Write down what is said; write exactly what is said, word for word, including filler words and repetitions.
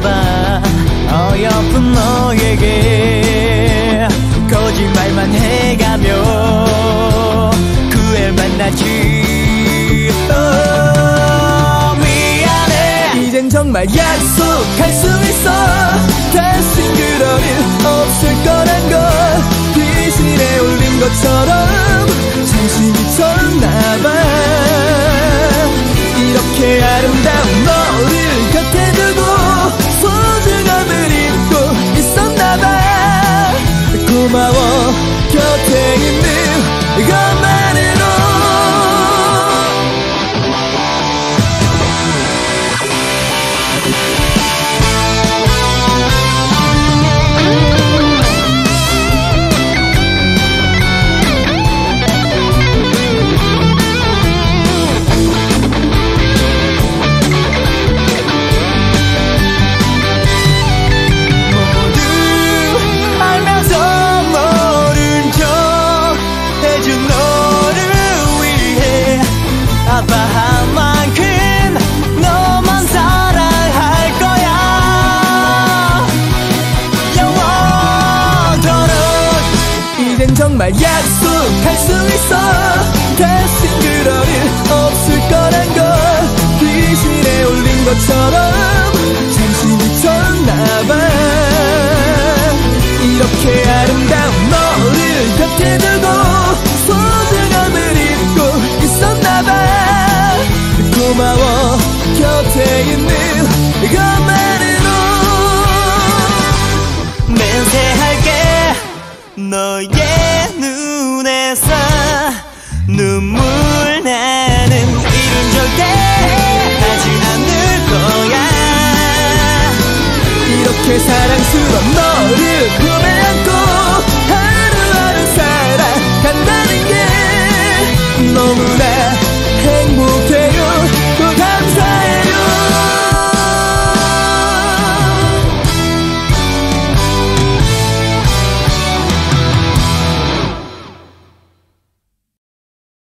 있었나봐. 어여쁜 너에게 거짓말만 해가며 그 애 만나지. oh, 미안해. 이젠 정말 약속할 수 있어. 다신 그럴 일 없을 거란 걸. 귀신에 울린 것처럼 잠시 미쳤나봐. 이렇게 아름다운 너를 곁에 두고 소중함을 잊고 있었나봐. 고마워 곁에 있는 것만으로. 아빠한 만큼 너만 사랑할 거야. 영원토록. 이젠 정말 약속할 수 있어. 다신 그럴 일 없을 거란 걸. 귀신에 울린 것처럼 잠시 미쳤나봐. 이렇게 아름다운 너를 곁에 두고 소중함을 잊고 있었나봐. 고마워 곁에 있는 것만으로. 맹세할게. 너의 눈에서 눈물 나는 일은 절대 하지 않을 거야. 이렇게 사랑스런 너를